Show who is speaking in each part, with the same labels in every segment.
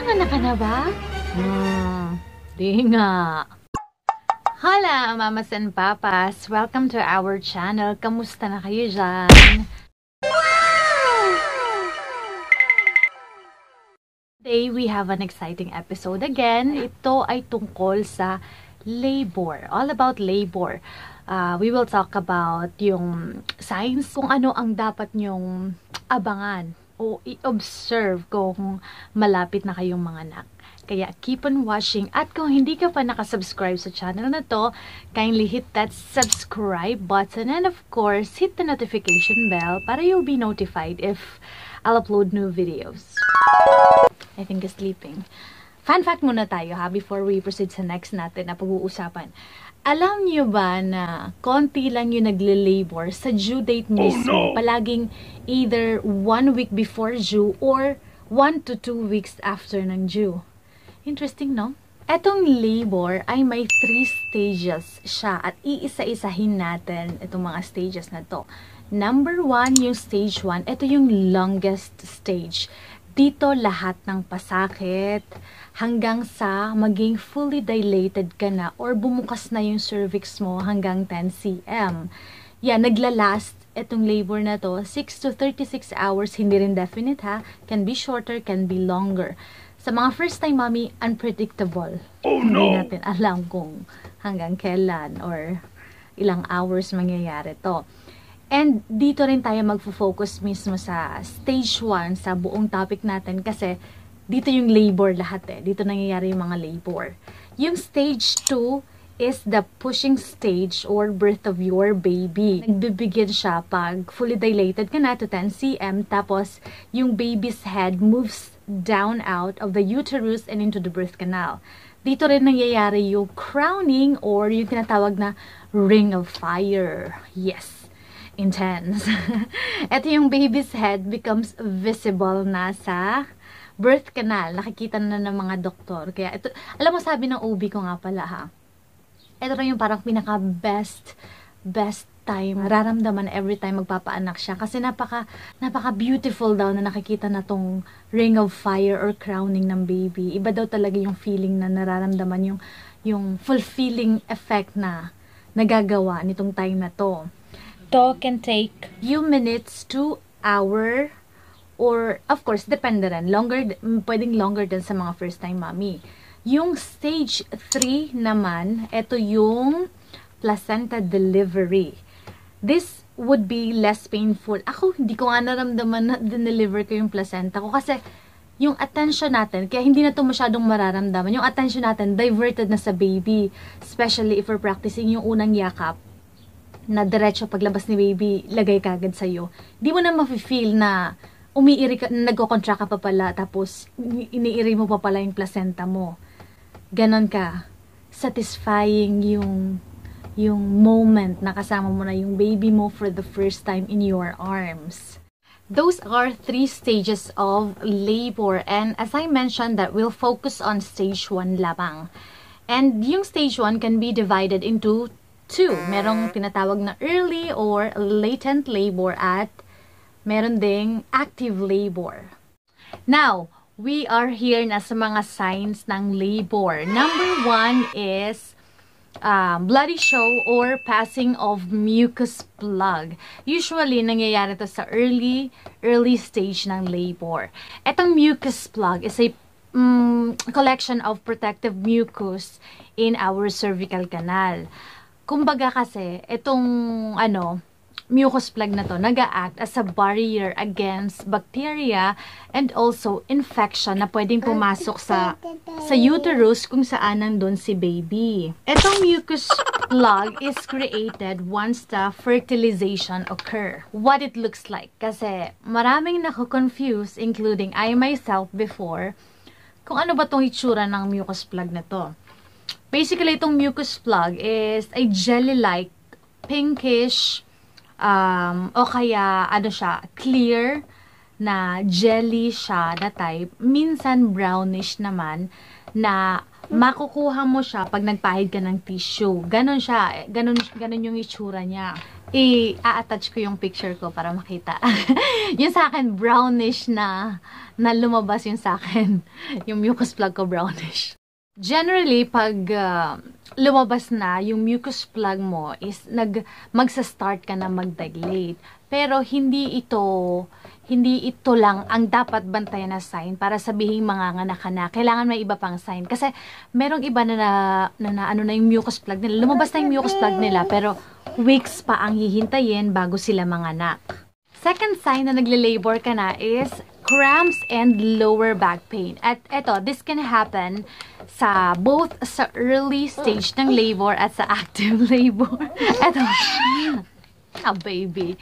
Speaker 1: Nanganak ka na ba? Di nga. Hola, mamas and papas. Welcome to our channel. Kamusta na kayo dyan? Today, we have an exciting episode again. Ito ay tungkol sa labor. All about labor. We will talk about yung signs, kung ano ang dapat nyong abangan o i-observe kung malapit na kayong mga anak. Kaya keep on watching, at kung hindi ka pa nakasubscribe sa channel na to, kindly hit that subscribe button and of course, hit the notification bell para you'll be notified if I'll upload new videos. I think he's sleeping. Fun fact muna tayo ha, before we proceed sa next natin na pag-uusapan. Alam niyo ba na konti lang yung nagle-labor sa due date mismo? Palaging either 1 week before due or 1 to 2 weeks after ng due. Interesting, no? Etong labor ay may 3 stages siya at iisa-isahin natin itong mga stages na to. Number 1, yung stage 1. Ito yung longest stage. Dito lahat ng pasakit hanggang sa maging fully dilated ka na or bumukas na yung cervix mo hanggang 10 cm. Yan, naglalast itong labor na to 6 to 36 hours. Hindi rin definite ha. Can be shorter, can be longer. Sa mga first time mommy, unpredictable. Oh, no! Hindi natin alam kung hanggang kailan or ilang hours mangyayari to. And dito rin tayo magfo-focus mismo sa stage 1 sa buong topic natin kasi dito yung labor lahat eh. Dito nangyayari yung mga labor. Yung stage 2 is the pushing stage or birth of your baby. Nagbibigyan siya pag fully dilated ka na to 10 cm tapos yung baby's head moves down out of the uterus and into the birth canal. Dito rin nangyayari yung crowning or yung tinatawag na ring of fire. Yes. Intense. Ito yung baby's head becomes visible na sa birth canal. Nakikita na ng mga doktor. Kaya ito, alam mo sabi ng OB ko nga pala ha. Ito rin yung parang pinaka best time. Mararamdaman every time magpapaanak siya. Kasi napaka beautiful daw na nakikita na tong ring of fire or crowning ng baby. Iba daw talaga yung feeling na nararamdaman yung fulfilling effect na nagagawa nitong time na to. Ito can take few minutes to hour or of course depende rin. Pwedeng longer din sa mga first time mommy. Yung stage 3 naman, ito yung placenta delivery. This would be less painful. Ako, hindi ko nga naramdaman na dineliver ko yung placenta ko kasi yung attention natin, kaya hindi na ito masyadong mararamdaman. Yung attention natin, diverted na sa baby. Especially if we're practicing yung unang yakap na diretso paglabas ni baby, lagay kagad sa'yo. Di mo na mafe-feel na umiiri ka, nagko-contract ka pa pala, tapos iniiri mo pa pala yung placenta mo. Ganon ka. Satisfying yung moment na kasama mo na yung baby mo for the first time in your arms. Those are 3 stages of labor. And as I mentioned that we'll focus on stage 1 lamang. And yung stage 1 can be divided into 2. Merong tinatawag na early or latent labor at meron ding active labor. Now, we are here na sa mga signs ng labor. Number 1 is bloody show or passing of mucus plug. Usually, nangyayari to sa early stage ng labor. Etong mucus plug is a collection of protective mucus in our cervical canal. Kumbaga kasi, itong mucus plug na to, nag-a-act as a barrier against bacteria and also infection na pwedeng pumasok sa uterus kung saan nandun si baby. Itong mucus plug is created once the fertilization occur. What it looks like. Kasi maraming nako-confuse, including I myself before, kung ano ba tong itsura ng mucus plug na to. Basically, itong mucus plug is a jelly-like, pinkish, o kaya, clear na jelly siya na type. Minsan brownish naman na makukuha mo siya pag nagpahid ka ng tissue. Ganon siya. Ganon yung itsura niya. I-attach ko yung picture ko para makita. Yung sa akin, brownish na lumabas yung sa akin. Yung mucus plug ko, brownish. Generally, pag lumabas na yung mucus plug mo is magsa-start ka na mag-dilate. Pero hindi ito lang ang dapat bantayan na sign para sabihin manganganak ka na. Kailangan may iba pang sign. Kasi merong iba na ano na yung mucus plug nila. Lumabas na yung mucus plug nila pero weeks pa ang hihintayin bago sila manganak. Second sign na nagle-labor ka na is cramps and lower back pain. At eto, this can happen both sa early stage ng labor at sa active labor. Eto, baby.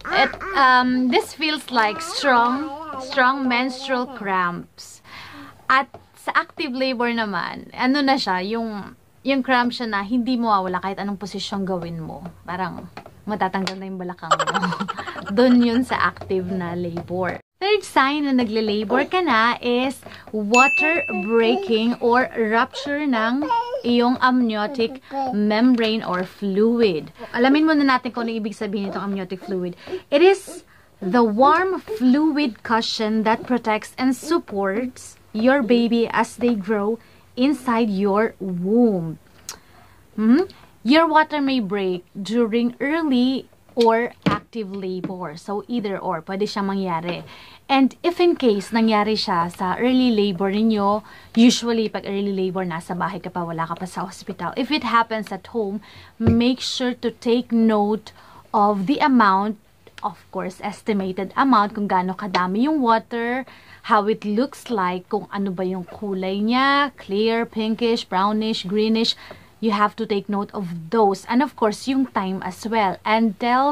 Speaker 1: This feels like strong menstrual cramps. At sa active labor naman, ano na siya, yung cramp siya na hindi mo mawawala kahit anong posisyong gawin mo. Parang matatanggal na yung balakang mo. Doon yun sa active na labor. Third sign na nagle-labor ka na is water breaking or rupture ng iyong amniotic membrane or fluid. Alamin muna natin kung ano ibig sabihin itong amniotic fluid. It is the warm fluid cushion that protects and supports your baby as they grow inside your womb. Your water may break during early or active labor. So, either or. Pwede siyang mangyari. And if in case nangyari siya sa early labor ninyo, usually pag early labor, nasa bahay ka pa, wala ka pa sa hospital. If it happens at home, make sure to take note of the amount, of course, estimated amount, kung gaano kadami yung water, how it looks like, kung ano ba yung kulay niya, clear, pinkish, brownish, greenish. You have to take note of those. And of course, yung time as well. And tell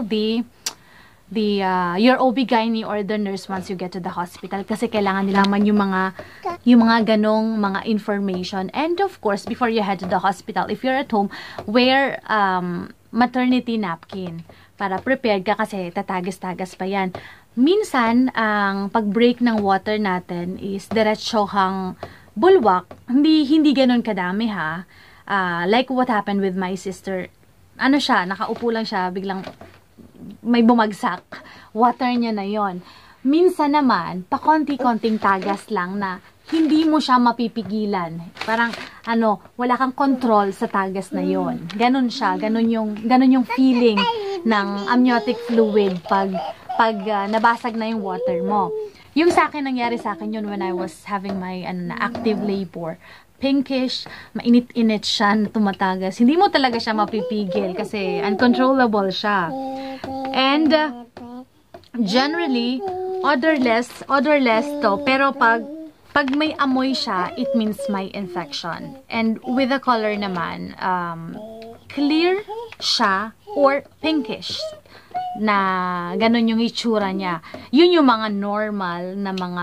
Speaker 1: your OB-GYN or the nurse once you get to the hospital. Kasi kailangan nila man yung mga ganong mga information. And of course, before you head to the hospital, if you're at home, wear maternity napkin. Para prepared ka kasi tatagas-tagas pa yan. Minsan, ang pag-break ng water natin is diretsohang bulwak. Hindi ganon kadami ha. Like what happened with my sister. Ano siya, nakaupo lang siya, biglang may bumagsak. Water niya na yon. Minsan naman, pakonti-konting tagas lang na hindi mo siya mapipigilan. Parang, wala kang control sa tagas na yon. Ganon siya, ganon yung feeling ng amniotic fluid pag nabasag na yung water mo. Yung sa akin, nangyari sa akin yun when I was having my active labor. Pinkish, mainit-init siya na tumatagas. Hindi mo talaga siya mapipigil kasi uncontrollable siya. And generally, odorless to. Pero pag may amoy siya, it means may infection. And with the color naman, clear siya or pinkish. Na ganun yung itsura niya. Yun yung mga normal na mga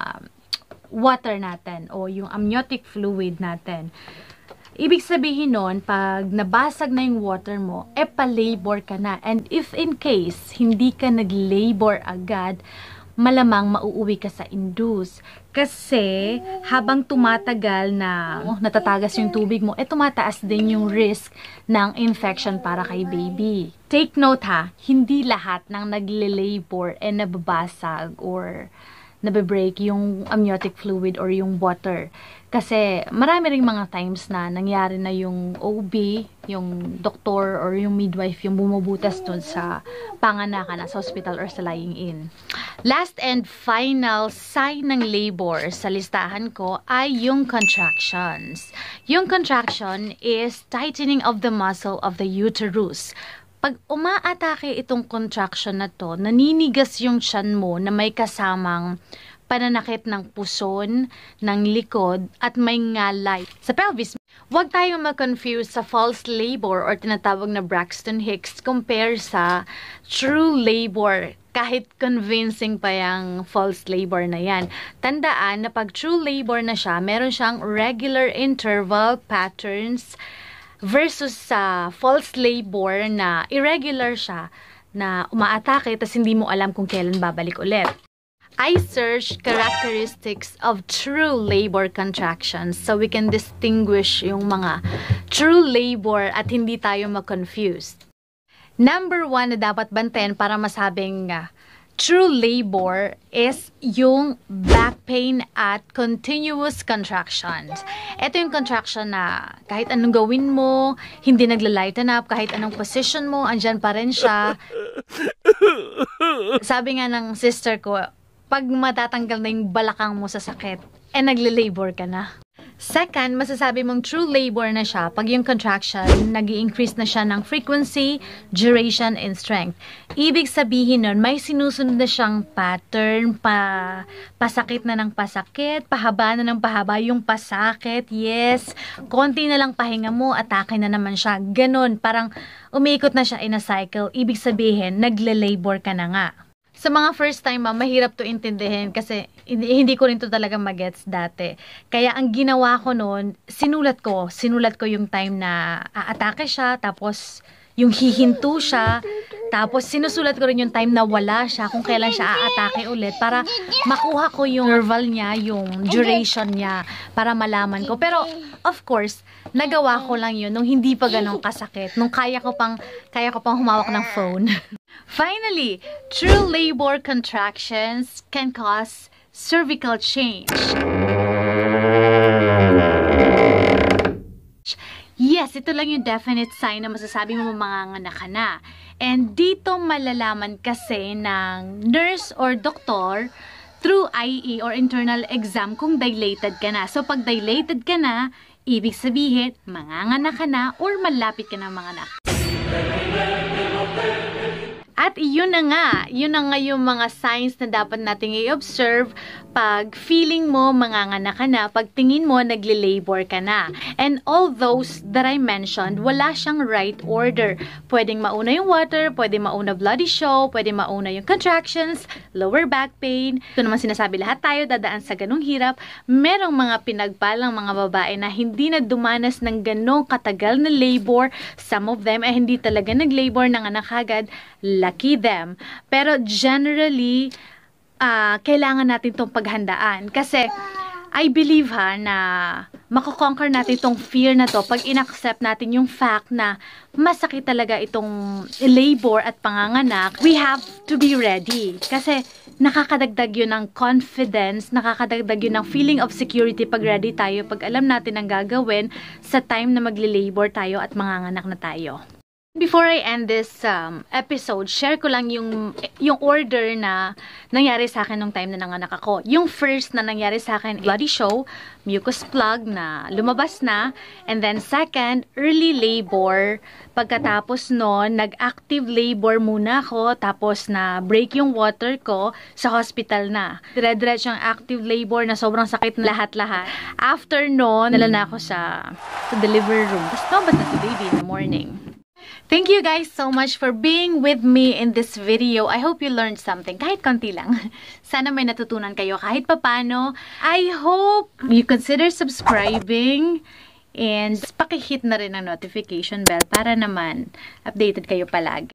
Speaker 1: water natin o yung amniotic fluid natin. Ibig sabihin nun, pag nabasag na yung water mo, pa-labor ka na. And if in case, hindi ka nag-labor agad, malamang mauuwi ka sa induce. Kasi, habang tumatagal na natatagas yung tubig mo, tumataas din yung risk ng infection para kay baby. Take note ha, hindi lahat ng nagle-labor nababasag or nabe-break yung amniotic fluid or yung water. Kasi marami ring mga times na nangyari na yung OB, yung doktor or yung midwife yung bumubutas dun sa panganakan sa hospital or sa lying in. Last and final sign ng labor sa listahan ko ay yung contractions. Yung contraction is tightening of the muscle of the uterus. Pag umaatake itong contraction na to, naninigas yung tiyan mo na may kasamang pananakit ng puson, ng likod, at may ngalay sa pelvis. Huwag tayong ma-confuse sa false labor or tinatawag na Braxton Hicks compare sa true labor. Kahit convincing pa yung false labor na yan. Tandaan na pag true labor na siya, meron siyang regular interval patterns versus sa false labor na irregular siya, na umaatake tas hindi mo alam kung kailan babalik ulit. I searched characteristics of true labor contractions so we can distinguish yung mga true labor at hindi tayo ma-confused. Number 1 na dapat bantayan para masabing true labor is yung back pain at continuous contractions. Ito yung contraction na kahit anong gawin mo, hindi nagla-lighten up, kahit anong position mo, andyan pa rin siya. Sabi nga ng sister ko, pag matatanggal na yung balakang mo sa sakit, nagle-labor ka na. Second, masasabi mong true labor na siya pag yung contraction, nag-i-increase na siya ng frequency, duration, and strength. Ibig sabihin nun, may sinusunod na siyang pattern, pasakit na ng pasakit, pahaba na ng pahaba yung pasakit, yes. Konti na lang pahinga mo, atake na naman siya. Ganon, parang umiikot na siya in a cycle. Ibig sabihin, nagle-labor ka na nga. Sa mga first time, mahirap to intindihin kasi hindi ko rin to talaga magets dati. Kaya ang ginawa ko noon, sinulat ko yung time na aatake siya, tapos yung hihinto siya, tapos sinusulat ko rin yung time na wala siya, kung kailan siya aatake ulit, para makuha ko yung interval niya, yung duration niya, para malaman ko. Pero, of course, nagawa ko lang yun nung hindi pa ganun kasakit, nung kaya ko pang humawak ng phone. Finally, true labor contractions can cause cervical change. Yes, ito lang yung definite sign na masasabi mo manganganak ka na. And dito malalaman kasi ng nurse or doktor through IE or internal exam kung dilated ka na. So pag dilated ka na, ibig sabihin manganganak ka na or malapit ka na manganak. At yun na nga yung mga signs na dapat nating i-observe pag feeling mo manganganak ka na, pag tingin mo nagle-labor ka na. And all those that I mentioned, wala siyang right order. Pwedeng mauna yung water, pwedeng mauna bloody show, pwedeng mauna yung contractions, lower back pain. Ito naman sinasabi, lahat tayo dadaan sa ganung hirap. Merong mga pinagpalang mga babae na hindi na dumanas ng ganong katagal na labor. Some of them ay hindi talaga nag-labor ng anak agad. Lucky them. Pero generally, kailangan natin itong paghandaan. Kasi, I believe na mako-conquer natin itong fear na to pag in-accept natin yung fact na masakit talaga itong labor at panganganak. We have to be ready. Kasi, nakakadagdag yun ng confidence, nakakadagdag yun ng feeling of security pag ready tayo, pag alam natin ang gagawin sa time na magle-labor tayo at manganganak na tayo. Before I end this episode, share ko lang yung order na nangyari sa akin nung time na nanganak ako. Yung first na nangyari sa akin, bloody show, mucus plug na lumabas na, and then second, early labor. Pagkatapos noon, nag-active labor muna ako, tapos na break yung water ko, sa hospital na. Dire-diretso yung active labor na sobrang sakit na lahat-lahat. After noon, nala na ako sa delivery room. Tapos lumabas na si baby in the morning. Thank you guys so much for being with me in this video. I hope you learned something, kahit konti lang. Sana may natutunan kayo kahit papano. I hope you consider subscribing and pakihit na rin ang notification bell para naman updated kayo palagi.